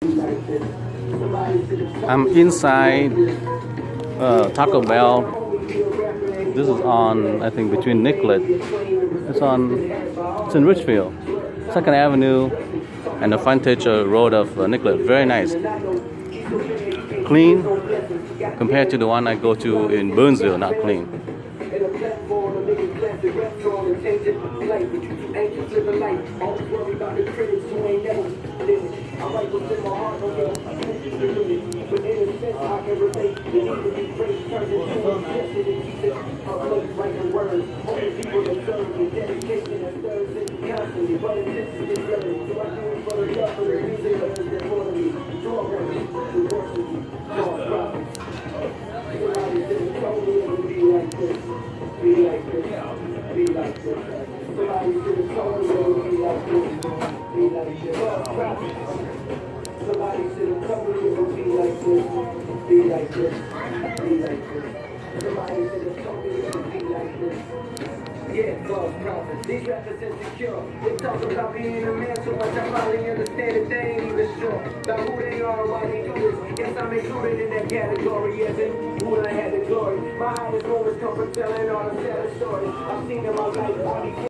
I'm inside Taco Bell. This is on, I think, between Nicollet. It's in Richfield, 2nd Avenue, and the frontage road of Nicollet. Very nice. Clean compared to the one I go to in Burnsville. Not clean. These rappers insecure. They talk about being a man so much I probably understand that they ain't even sure about who they are and why they do this. Yes, I'm included in that category as in who I had the glory. My highest moments come from telling all the sad stories I've seen in my life.